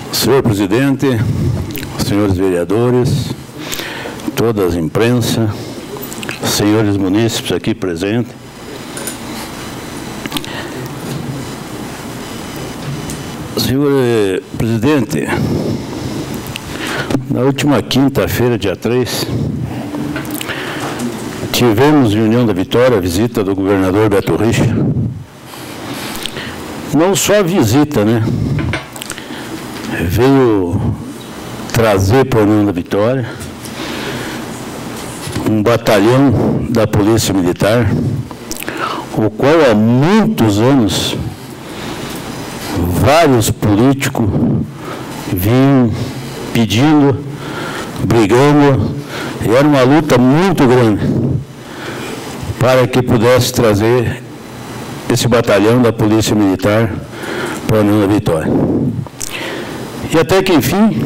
Senhor presidente, senhores vereadores, toda a imprensa, senhores munícipes aqui presentes, senhor presidente, na última quinta-feira, dia 3, tivemos em União da Vitória a visita do governador Beto Richa. Não só a visita, né? Veio trazer para a União da Vitória um batalhão da Polícia Militar, o qual há muitos anos vários políticos vinham pedindo, brigando, e era uma luta muito grande para que pudesse trazer esse batalhão da Polícia Militar para a União da Vitória. E até que, enfim,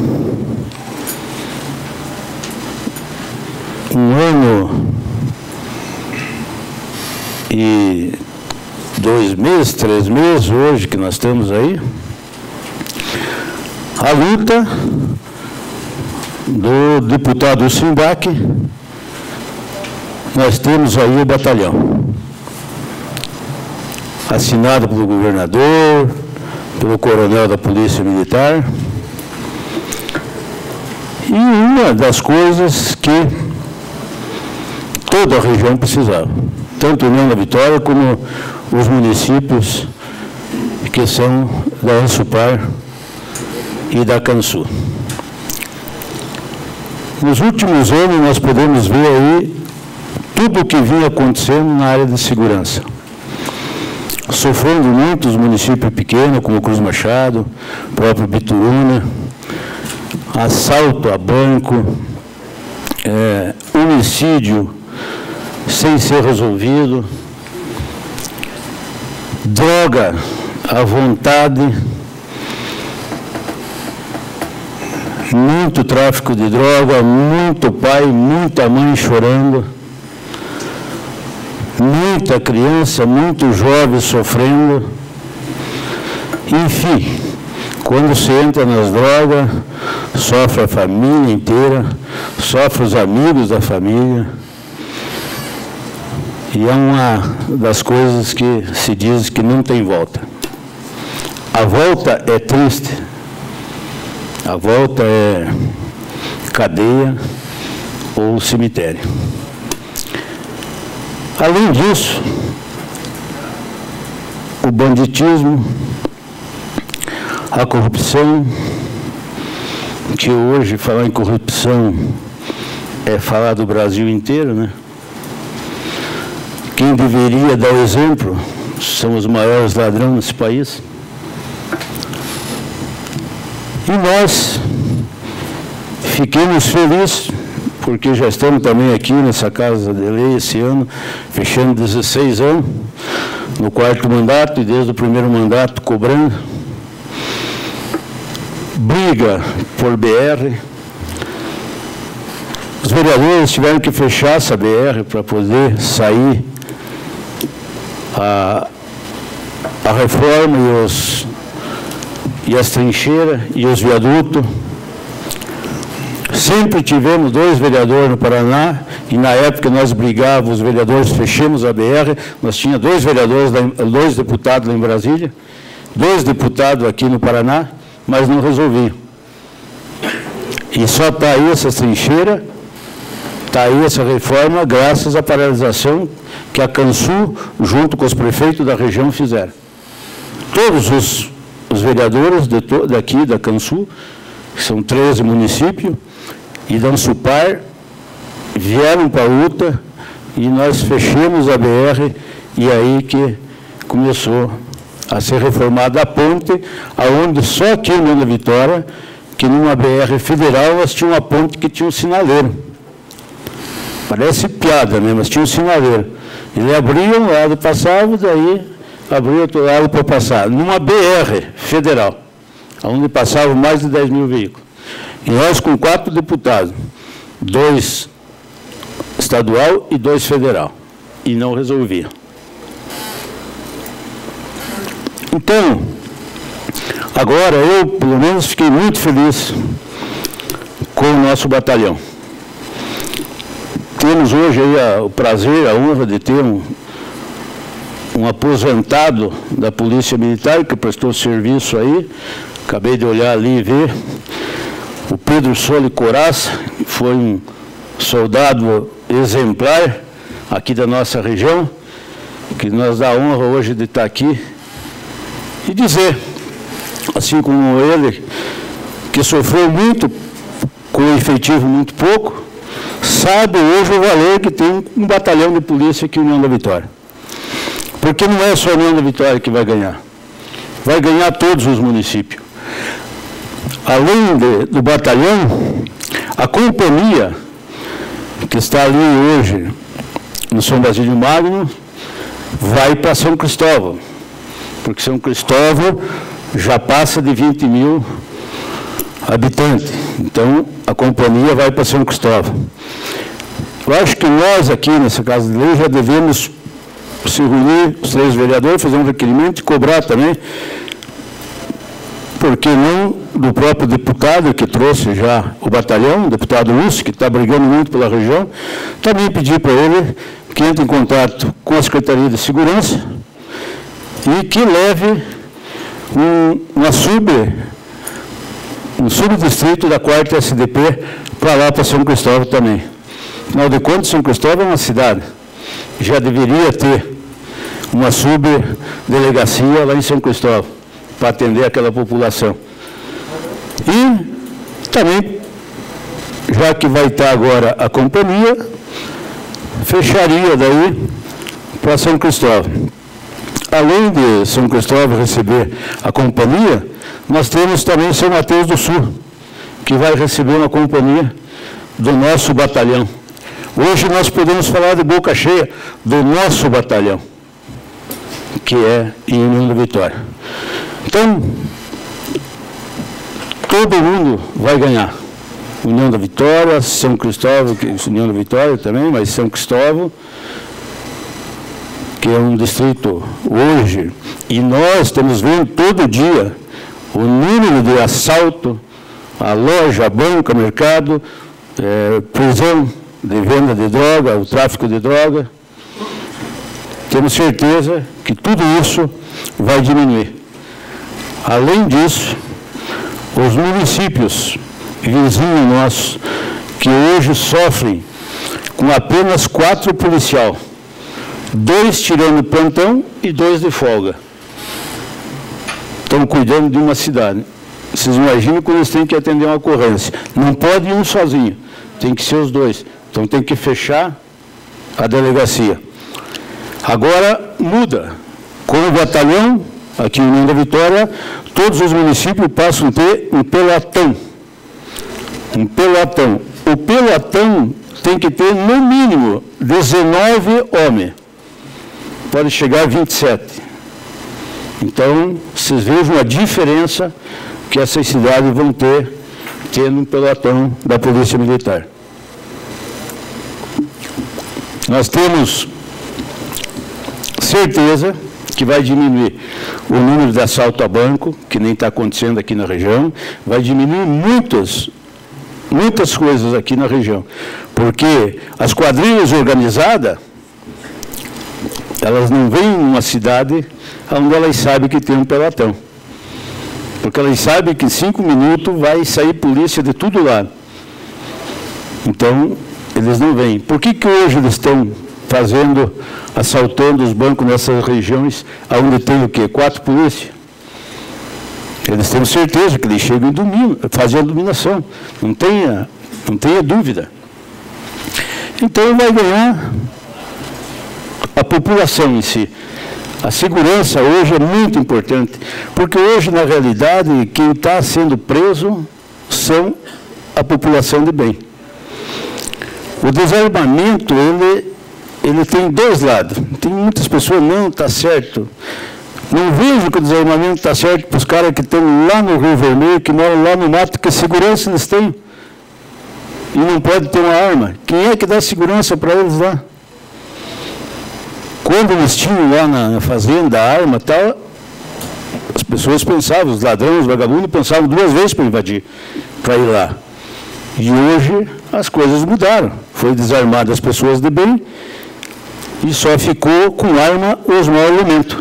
um ano e 2 meses, 3 meses, hoje que nós estamos aí, a luta do deputado Simbac, nós temos aí o batalhão, assinado pelo governador, pelo coronel da Polícia Militar, e uma das coisas que toda a região precisava, tanto a União da Vitória como os municípios que são da Ansupar e da Cansu. Nos últimos anos, nós podemos ver aí tudo o que vinha acontecendo na área de segurança. Sofrendo muitos municípios pequenos, como Cruz Machado, próprio Bituruna, assalto a banco, homicídio sem ser resolvido, droga à vontade, muito tráfico de droga, muito pai, muita mãe chorando, muita criança, muito jovem sofrendo. Enfim, quando se entra nas drogas, sofre a família inteira, sofre os amigos da família. E é uma das coisas que se diz que não tem volta. A volta é triste. A volta é cadeia ou cemitério. Além disso, o banditismo, a corrupção, que hoje falar em corrupção é falar do Brasil inteiro, né? Quem deveria dar o exemplo são os maiores ladrões desse país. E nós fiquemos felizes, porque já estamos também aqui nessa Casa de Lei esse ano, fechando 16 anos, no 4º mandato, e desde o 1º mandato cobrando. Briga por BR. Os vereadores tiveram que fechar essa BR para poder sair a reforma e as trincheiras e os viadutos. Sempre tivemos 2 vereadores no Paraná, e na época nós brigávamos, os vereadores, fechamos a BR, nós tínhamos 2 vereadores, 2 deputados lá em Brasília, 2 deputados aqui no Paraná, mas não resolviam. E só está aí essa trincheira, está aí essa reforma, graças à paralisação que a Cansu, junto com os prefeitos da região, fizeram. Todos os vereadores daqui da Cansu, que são 13 municípios, e da Ansupar, vieram para a luta, e nós fechamos a BR, e aí que começou a ser reformada a ponte, aonde só aqui em União da Vitória, que numa BR federal, nós tínhamos uma ponte que tinha um sinaleiro. Parece piada, né? Mas tinha um sinaleiro. Ele abria um lado, passava, daí abria outro lado para passar. Numa BR federal, onde passavam mais de 10 mil veículos. E nós com 4 deputados, 2 estadual e 2 federal. E não resolvia. Então, Agora, eu, pelo menos, fiquei muito feliz com o nosso batalhão. Temos hoje aí o prazer, a honra de ter um aposentado da Polícia Militar, que prestou serviço aí. Acabei de olhar ali e ver. O Pedro Soli Coraça, que foi um soldado exemplar aqui da nossa região, que nos dá a honra hoje de estar aqui e dizer, assim como ele, que sofreu muito com um efetivo muito pouco, sabe hoje o valor que tem um batalhão de polícia aqui em União da Vitória. Porque não é só a União da Vitória que vai ganhar. Vai ganhar todos os municípios. Além do batalhão, a companhia que está ali hoje no São Basílio Magno vai para São Cristóvão, porque São Cristóvão já passa de 20 mil habitantes. Então, a companhia vai para São Cristóvão. Eu acho que nós aqui, nessa Casa de Lei, já devemos se reunir, os 3 vereadores, fazer um requerimento e cobrar também, por que não, do próprio deputado que trouxe já o batalhão, o deputado Lúcio, que está brigando muito pela região, também pedir para ele que entre em contato com a Secretaria de Segurança e que leve um subdistrito da 4ª SDP para lá, para São Cristóvão também. Afinal de contas, São Cristóvão é uma cidade. Já deveria ter uma subdelegacia lá em São Cristóvão, para atender aquela população. E também, já que vai estar agora a companhia, fecharia daí para São Cristóvão. Além de São Cristóvão receber a companhia, nós temos também São Mateus do Sul, que vai receber uma companhia do nosso batalhão. Hoje nós podemos falar de boca cheia do nosso batalhão, que é em União da Vitória. Então, todo mundo vai ganhar. União da Vitória, São Cristóvão, União da Vitória também, mas São Cristóvão, que é um distrito hoje, e nós estamos vendo todo dia o número de assalto à loja, banco, mercado, prisão de venda de droga, o tráfico de droga. Temos certeza que tudo isso vai diminuir. Além disso, os municípios vizinhos nossos, que hoje sofrem com apenas 4 policiais, 2 tirando plantão e 2 de folga, estão cuidando de uma cidade. Vocês imaginam quando eles têm que atender uma ocorrência. Não pode ir um sozinho, tem que ser os 2. Então tem que fechar a delegacia. Agora muda. Com o batalhão, aqui em União da Vitória, todos os municípios passam a ter um pelotão. Um pelotão. O pelotão tem que ter, no mínimo, 19 homens. Pode chegar a 27. Então, vocês vejam a diferença que essas cidades vão ter tendo um pelotão da Polícia Militar. Nós temos certeza que vai diminuir o número de assalto a banco, que nem está acontecendo aqui na região, vai diminuir muitas coisas aqui na região, porque as quadrilhas organizadas, elas não vêm numa cidade onde elas sabem que tem um pelotão, porque elas sabem que em 5 minutos vai sair polícia de tudo lá. Então, eles não vêm. Por que hoje eles estão assaltando os bancos nessas regiões onde tem o quê? 4 polícias? Eles têm certeza que eles chegam e fazem a dominação. Não tenha dúvida. Então vai ganhar a população em si. A segurança hoje é muito importante, porque hoje, na realidade, quem está sendo preso são a população de bem. O desarmamento, ele tem 2 lados. Tem muitas pessoas, não, está certo. Não vejo que o desarmamento está certo para os caras que estão lá no Rio Vermelho, que moram lá no mato, que segurança eles têm. E não pode ter uma arma. Quem é que dá segurança para eles lá? Quando eles tinham lá na fazenda a arma e tal, as pessoas pensavam, os ladrões, os vagabundos, pensavam 2 vezes para invadir, para ir lá. E hoje as coisas mudaram. Foi desarmado as pessoas de bem e só ficou com arma os mau elemento.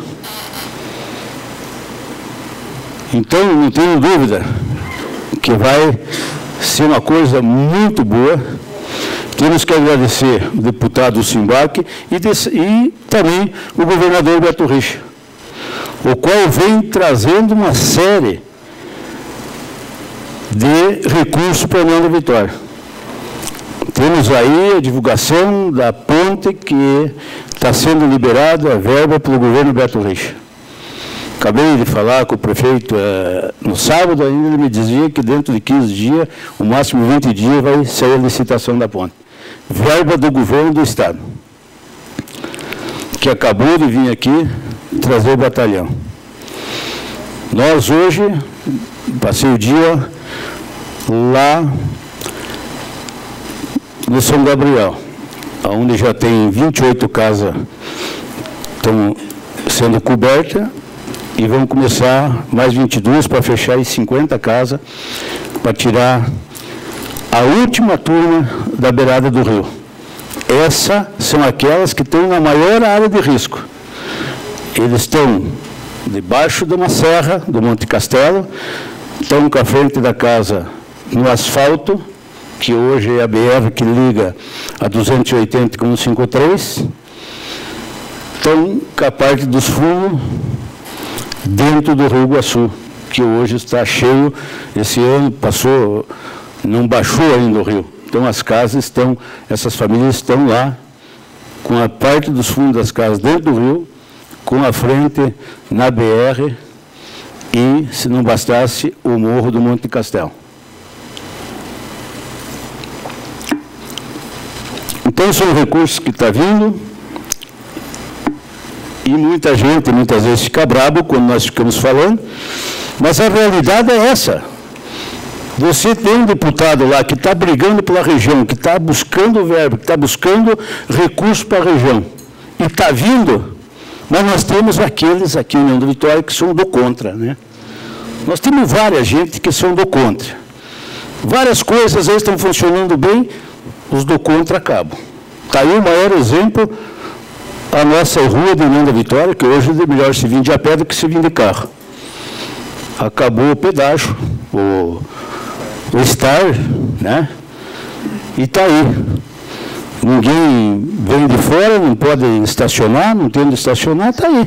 Então, não tenho dúvida que vai ser uma coisa muito boa. Temos que agradecer o deputado Simbac e também o governador Beto Richa, o qual vem trazendo uma série de recursos para a União da Vitória. Temos aí a divulgação da ponte que está sendo liberada a verba pelo governo Beto Richa. Acabei de falar com o prefeito no sábado, ainda ele me dizia que dentro de 15 dias, o máximo 20 dias, vai sair a licitação da ponte. Verba do governo do Estado, que acabou de vir aqui trazer o batalhão. Nós hoje, passei o dia lá no São Gabriel, onde já tem 28 casas estão sendo cobertas, e vamos começar mais 22 para fechar em 50 casas, para tirar a última turma da beirada do rio. Essas são aquelas que estão na maior área de risco. Eles estão debaixo de uma serra, do Monte Castelo, estão com a frente da casa no asfalto, que hoje é a BR que liga a 280 com o 153, estão com a parte dos fundos dentro do Rio Iguaçu, que hoje está cheio, esse ano passou, não baixou ainda o rio. Então as casas estão, essas famílias estão lá, com a parte dos fundos das casas dentro do rio, com a frente na BR e, se não bastasse, o morro do Monte Castelo. Então são recursos que estão vindo, e muita gente, muitas vezes, fica bravo quando nós ficamos falando, mas a realidade é essa. Você tem um deputado lá que está brigando pela região, que está buscando verba, que está buscando recursos para a região, e está vindo, mas nós temos aqueles aqui em União da Vitória que são do contra, né? Nós temos várias gente que são do contra. Várias coisas às vezes estão funcionando bem, os do contra acabam. Está aí o maior exemplo, a nossa rua de União da Vitória, que hoje é melhor se vir de a pé do que se vir de carro. Acabou o pedágio, o Star, né? E está aí. Ninguém vem de fora, não pode estacionar, não tem onde estacionar, está aí.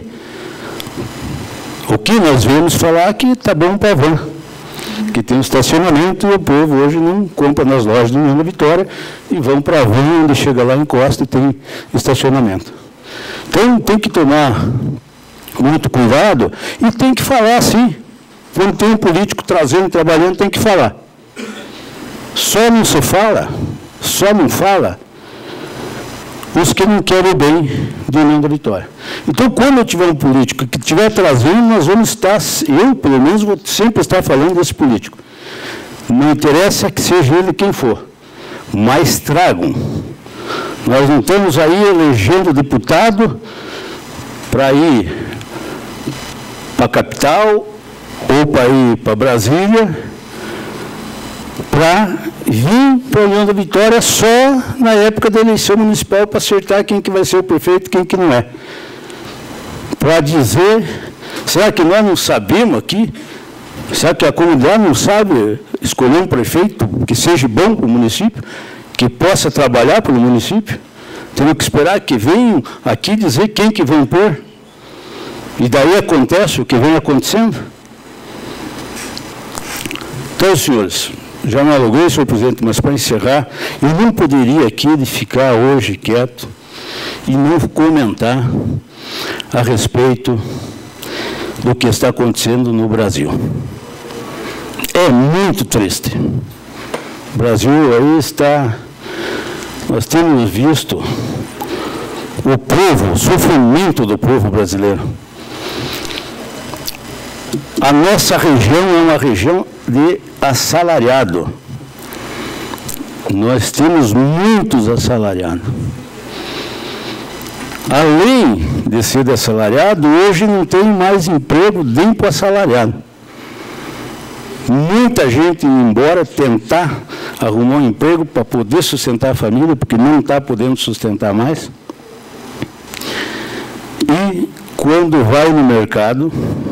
O que nós vemos falar que está bom para a van, que tem estacionamento e o povo hoje não compra nas lojas de União da Vitória e vão para a van, onde chega lá, encosta e tem estacionamento. Então, tem que tomar muito cuidado e tem que falar sim. Quando tem um político trazendo, trabalhando, tem que falar. Só não se fala, só não fala os que não querem o bem de União da Vitória. Então, quando eu tiver um político que estiver trazendo, nós vamos estar, eu, pelo menos, vou sempre estar falando desse político. Não interessa que seja ele quem for, mas tragam. Nós não estamos aí elegendo deputado para ir para a capital ou para ir para Brasília, para vir para a União da Vitória só na época da eleição municipal para acertar quem que vai ser o prefeito e quem que não é. Para dizer, será que nós não sabemos aqui? Será que a comunidade não sabe escolher um prefeito que seja bom para o município? Que possa trabalhar pelo município? Temos que esperar que venham aqui dizer quem que vão pôr. E daí acontece o que vem acontecendo. Então, senhores, já me aluguei, senhor presidente, mas para encerrar, eu não poderia aqui ficar hoje quieto e não comentar a respeito do que está acontecendo no Brasil. É muito triste. O Brasil aí está... Nós temos visto o povo, o sofrimento do povo brasileiro. A nossa região é uma região de assalariado. Nós temos muitos assalariados. além de ser assalariado, hoje não tem mais emprego nem para assalariado. Muita gente indo embora tentar arrumar um emprego para poder sustentar a família, porque não está podendo sustentar mais. E quando vai no mercado,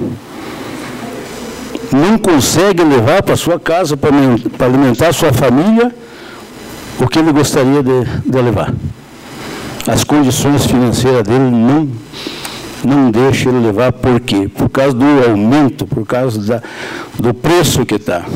não consegue levar para sua casa para alimentar a sua família o que ele gostaria de levar. As condições financeiras dele não deixam ele levar. Por quê? Por causa do aumento, por causa do preço que está.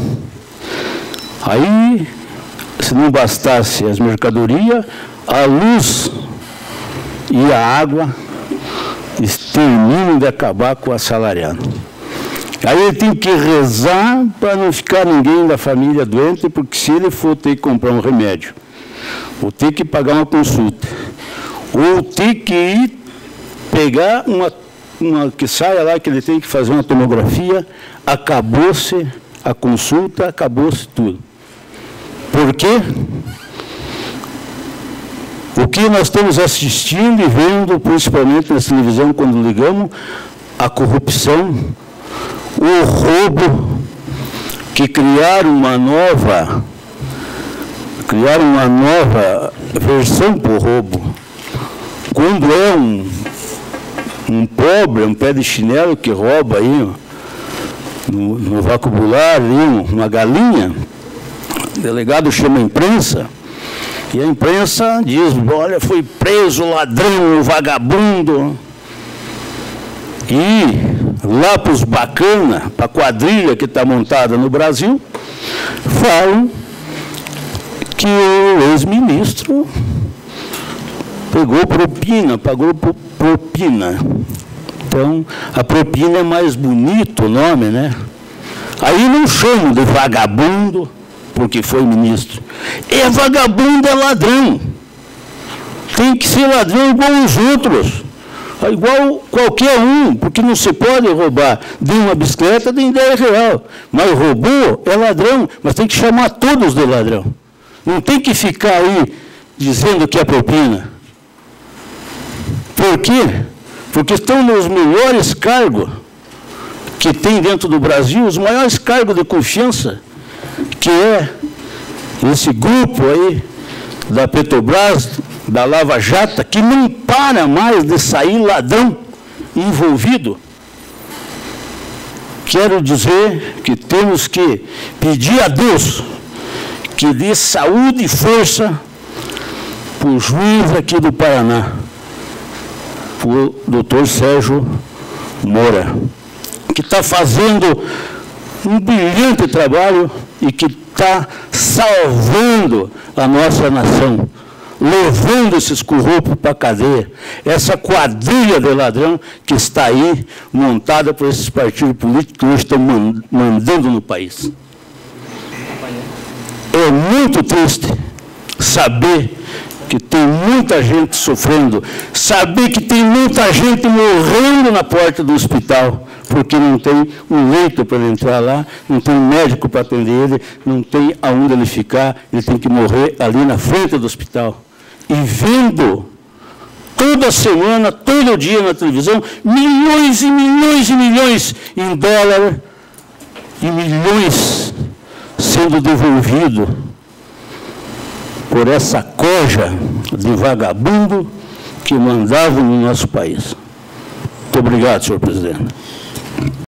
Aí, se não bastasse as mercadorias, a luz e a água terminam de acabar com o assalariado. Aí ele tem que rezar para não ficar ninguém da família doente, porque se ele for ter que comprar um remédio, ou ter que pagar uma consulta, ou ter que ir pegar uma que saia lá, que ele tem que fazer uma tomografia, acabou-se a consulta, acabou-se tudo. Por quê? O que nós estamos assistindo e vendo, principalmente na televisão, quando ligamos, a corrupção, o roubo, que criaram uma nova versão para o roubo. Quando é um pobre, um pé de chinelo que rouba aí, no vocabulário, uma galinha, o delegado chama a imprensa, e a imprensa diz, olha, foi preso o ladrão, o vagabundo. E lá para os bacanas, para a quadrilha que está montada no Brasil, falam que o ex-ministro pegou propina, pagou propina. Então, a propina é mais bonito o nome, né? Aí não chamam de vagabundo, porque foi ministro. É vagabundo, é ladrão. Tem que ser ladrão igual os outros. Igual qualquer um, porque não se pode roubar de uma bicicleta de R$10. Mas roubou é ladrão, mas tem que chamar todos de ladrão. Não tem que ficar aí dizendo que é propina. Por quê? Porque estão nos melhores cargos que tem dentro do Brasil, os maiores cargos de confiança, que é esse grupo aí da Petrobras, da Lava Jato, que não para mais de sair ladrão envolvido. Quero dizer que temos que pedir a Deus que dê saúde e força para o juiz aqui do Paraná, para o doutor Sérgio Moura, que está fazendo um brilhante trabalho e que está salvando a nossa nação, levando esses corruptos para a cadeia, essa quadrilha de ladrão que está aí, montada por esses partidos políticos que hoje estão mandando no país. É muito triste saber que tem muita gente sofrendo, saber que tem muita gente morrendo na porta do hospital, porque não tem um leito para ele entrar lá, não tem um médico para atender ele, não tem aonde ele ficar, ele tem que morrer ali na frente do hospital. E vendo toda semana, todo dia na televisão, milhões e milhões e milhões em dólar e milhões sendo devolvidos por essa coja de vagabundo que mandavam no nosso país. Muito obrigado, senhor presidente.